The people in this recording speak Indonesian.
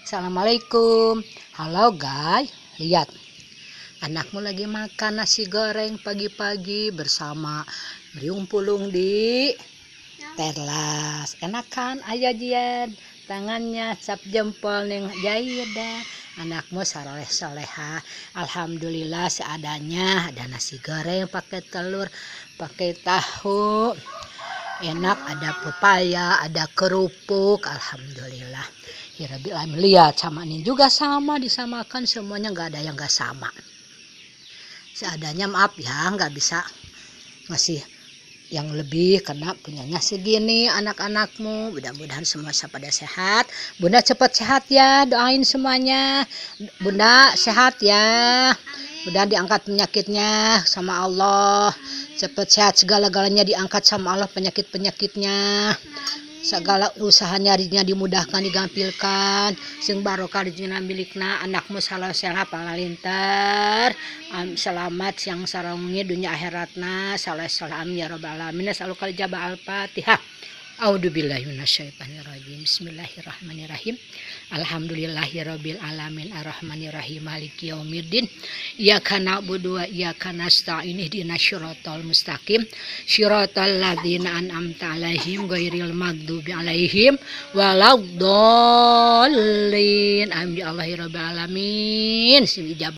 Assalamualaikum. Halo guys, lihat anakmu lagi makan nasi goreng pagi-pagi bersama Riung Pulung di teras. Enak kan ayah Jian? Tangannya cap jempol neng Jaida. Anakmu saleh soleha. Alhamdulillah seadanya, ada nasi goreng pakai telur, pakai tahu. Enak, ada pepaya, ada kerupuk. Alhamdulillah. Lihat sama ini juga sama, disamakan semuanya, nggak ada yang nggak sama. Seadanya, maaf ya, nggak bisa ngasih yang lebih karena punyanya segini. Anak-anakmu mudah-mudahan semua pada sehat. Bunda cepat sehat ya, doain semuanya. Bunda sehat ya, mudah diangkat penyakitnya sama Allah. Cepat sehat, segala-galanya diangkat sama Allah, penyakit-penyakitnya. Segala usaha nyarinya dimudahkan, digampilkan. Sing barokah dijina milikna. Anakmu salah sehat palalintar. Selamat siang sarangnya dunia akhiratna. Salam ya rabbal alamin. Selalu kali jabah al-fatihah. A'udzubillahi minasyaitonirrajim. Bismillahirrahmanirrahim. Alhamdulillahirabbil alamin arrahmanirrahim maliki yaumiddin. Iyyaka na'budu wa iyyaka nasta'in ihdinas siratal mustaqim. Shiratal ladzina an'amta 'alaihim ghairil maghdubi 'alaihim waladdallin. Amin ya Allahir rabbil alamin.